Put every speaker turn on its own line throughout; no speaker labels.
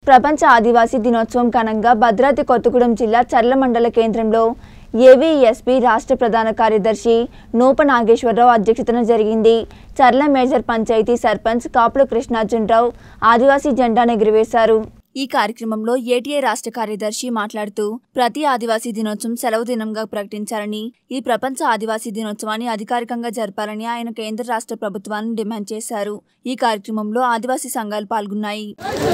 ప్రపంచ ఆదివాసీ దినోత్సవం ఘనంగా భద్రాద్రి కొత్తగూడెం జిల్లా చర్ల మండల కేంద్రంలో ఏవీఎస్పీ రాష్ట్ర ప్రధాన కార్యదర్శి నూప నాగేశ్వరరావు అధ్యక్షతన జరిగింది. చర్ల మేజర్ పంచాయతీ సర్పంచ్ కాపుల కృష్ణార్జునరావు ఆదివాసీ జెండాను ఎగురవేశారు. ఈ కార్యక్రమంలో ఏటీఐ రాష్ట్ర కార్యదర్శి మాట్లాడుతూ ప్రతి ఆదివాసీ దినోత్సవం సెలవు దినంగా ప్రకటించాలని, ఈ ప్రపంచ ఆదివాసీ దినోత్సవాన్ని అధికారికంగా జరపాలని ఆయన కేంద్ర రాష్ట్ర ప్రభుత్వాన్ని డిమాండ్ చేశారు. ఈ కార్యక్రమంలో ఆదివాసీ సంఘాలు పాల్గొన్నాయి.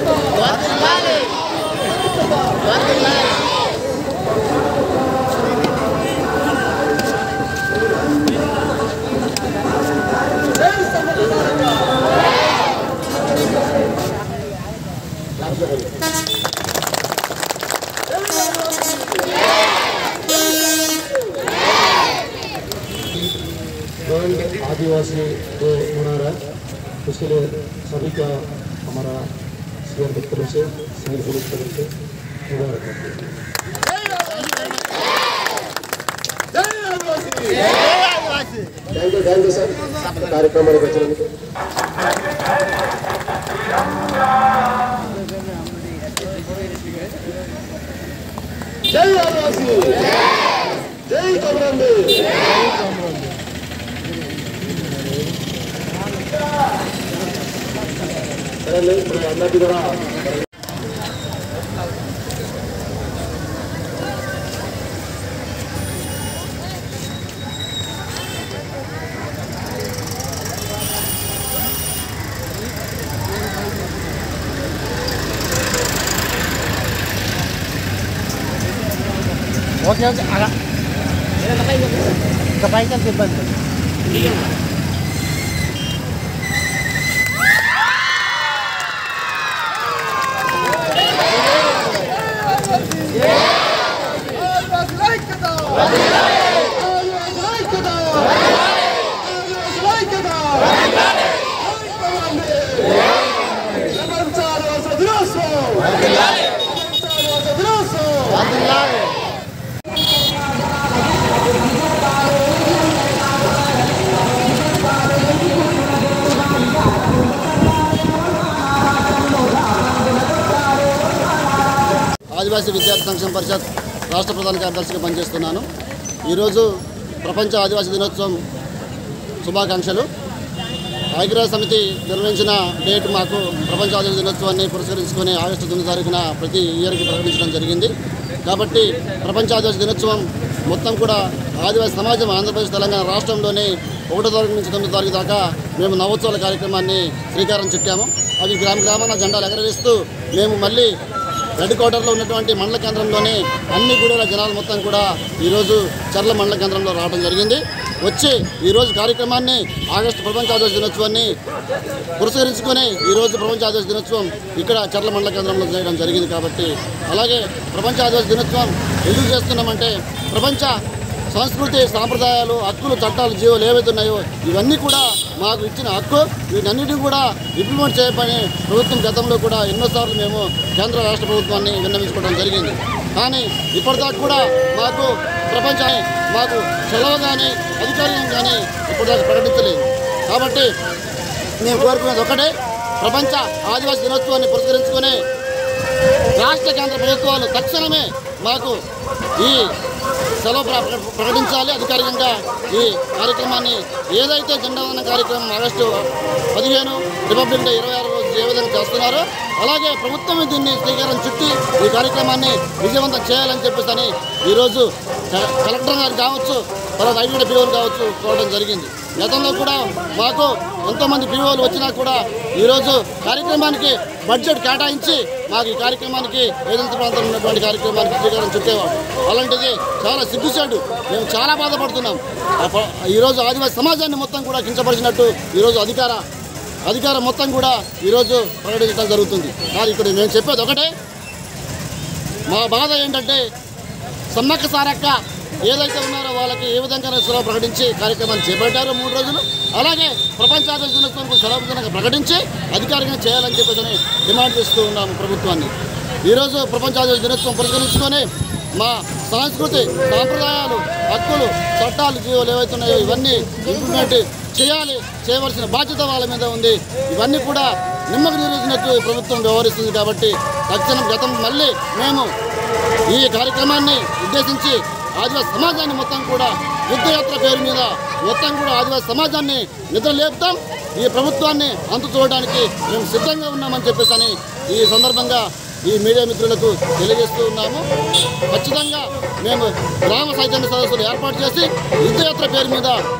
आदिवासी जो मना रहा है उसके लिए सभी का हमारा सीएम की तरफ से सिविल पुलिस की तरफ से मुबारक थैंक यू सर कार्यक्रम जय आदिवासी जय कमरंदे అందరికీ కూడా ఓకే ఓకే అలా ఇంకా పైకి ఇబ్బంది ఆదివాసీ విద్యార్థి సంక్షేమ పరిషత్ రాష్ట్ర ప్రధాన కార్యదర్శిగా పనిచేస్తున్నాను. ఈరోజు ప్రపంచ ఆదివాసీ దినోత్సవం శుభాకాంక్షలు. ఐక్యరాజ్య సమితి నిర్వహించిన డేట్ మాకు ప్రపంచ ఆదివాసీ దినోత్సవాన్ని పురస్కరించుకొని ఆగస్టు 9 తారీఖున ప్రతి ఇయర్కి ప్రకటించడం జరిగింది. కాబట్టి ప్రపంచ ఆదివాసీ దినోత్సవం మొత్తం కూడా ఆదివాసీ సమాజం ఆంధ్రప్రదేశ్ తెలంగాణ రాష్ట్రంలోని 1వ తారీఖు నుంచి 9వ తారీఖు దాకా మేము నవోత్సవాల కార్యక్రమాన్ని శ్రీకారం చుట్టాము. అవి గ్రామాన జెండాలు ఎగరవేస్తూ మేము మళ్ళీ హెడ్ క్వార్టర్లో ఉన్నటువంటి మండల కేంద్రంలోనే అన్ని గుడుల జనాలు మొత్తం కూడా ఈరోజు చర్ల మండల కేంద్రంలో రావడం జరిగింది. వచ్చి ఈరోజు కార్యక్రమాన్ని ఆగస్టు ప్రపంచ ఆదివాసీ దినోత్సవాన్ని పురస్కరించుకొని ఈరోజు ప్రపంచ ఆదివాసీ దినోత్సవం ఇక్కడ చర్ల మండల కేంద్రంలో చేయడం జరిగింది. కాబట్టి అలాగే ప్రపంచ ఆదివాసీ దినోత్సవం ఎందుకు చేస్తున్నామంటే ప్రపంచ సంస్కృతి సాంప్రదాయాలు హక్కులు చట్టాలు జీవోలు ఏవైతే ఉన్నాయో ఇవన్నీ కూడా మాకు ఇచ్చిన హక్కు, వీటన్నిటిని కూడా ఇంప్లిమెంట్ చేయమని ప్రభుత్వం గతంలో కూడా ఎన్నోసార్లు మేము కేంద్ర రాష్ట్ర ప్రభుత్వాన్ని విన్నవించుకోవడం జరిగింది. కానీ ఇప్పటిదాకా కూడా మాకు ప్రపంచాన్ని మాకు సెలవు కానీ అధికారికం కానీ ఇప్పటిదాకా ప్రకటించలేదు. కాబట్టి మేము కోరుకునేది ఒకటే, ప్రపంచ ఆదివాసీ దినోత్సవాన్ని పురస్కరించుకొని రాష్ట్ర కేంద్ర ప్రభుత్వాలు తక్షణమే మాకు ఈ సెలవు ప్రకటించాలి. అధికారికంగా ఈ కార్యక్రమాన్ని ఏదైతే జెండా వందనం కార్యక్రమం ఆగస్టు 15 రిపబ్లిక్ డే 26 రోజు ఏ విధంగా చేస్తున్నారో అలాగే ప్రభుత్వం దీన్ని శ్రీకారం చుట్టి ఈ కార్యక్రమాన్ని విజయవంతం చేయాలని చెప్పేసి ఈరోజు కలెక్టర్ గారు కావచ్చు, తర్వాత ఐటీ పీఓలు కావచ్చు చూడడం జరిగింది. గతంలో కూడా మాకు ఎంతోమంది పీఓలు వచ్చినా కూడా ఈరోజు కార్యక్రమానికి బడ్జెట్ కేటాయించి మాకు ఈ కార్యక్రమానికి ఏజెన్సీ ప్రాంతంలో ఉన్నటువంటి కార్యక్రమానికి శ్రీకారం చుట్టేవాడు. అలాంటిది చాలా సిగ్గుచేటు. మేము చాలా బాధపడుతున్నాం. ఈరోజు ఆదివాసీ సమాజాన్ని మొత్తం కూడా కించపరిచినట్టు ఈరోజు అధికారం మొత్తం కూడా ఈరోజు ప్రకటించడం జరుగుతుంది. కానీ ఇక్కడ మేము చెప్పేది ఒకటే, మా బాధ ఏంటంటే సమ్మక్క సారక్క ఏదైతే ఉన్నారో వాళ్ళకి ఏ విధంగా సెలవు ప్రకటించి కార్యక్రమాన్ని చేపట్టారో 3 రోజులు, అలాగే ప్రపంచ ఆదివాసీ దినోత్సవం సెలవు దినంగా ప్రకటించి అధికారికంగా చేయాలని చెప్పేసి డిమాండ్ చేస్తూ ఉన్నాము ప్రభుత్వాన్ని. ఈరోజు ప్రపంచ ఆదివాసీ దినోత్సవం పురస్కరించుకొని మా సంస్కృతి సాంప్రదాయాలు హక్కులు చట్టాలు జీవోలు ఏవైతే ఉన్నాయో ఇవన్నీ ఇంప్లిమెంట్ చేయవలసిన బాధ్యత వాళ్ళ మీద ఉంది. ఇవన్నీ కూడా నిమ్మకు నీరెత్తినట్టు ఈ ప్రభుత్వం వ్యవహరిస్తుంది కాబట్టి తక్షణం గతం మళ్ళీ మేము ఈ కార్యక్రమాన్ని ఉద్దేశించి ఆదివాసీ సమాజాన్ని మొత్తం కూడా యుద్ధయాత్ర పేరు మీద మొత్తం కూడా ఆదివాసీ సమాజాన్ని నిద్రలేపుతాం. ఈ ప్రభుత్వాన్ని అంతు చూడడానికి మేము సిద్ధంగా ఉన్నామని చెప్పేసి ఈ సందర్భంగా ఈ మీడియా మిత్రులకు తెలియజేస్తూ ఉన్నాము. ఖచ్చితంగా మేము గ్రామ చైతన్య సదస్సులు ఏర్పాటు చేసి యుద్ధయాత్ర పేరు మీద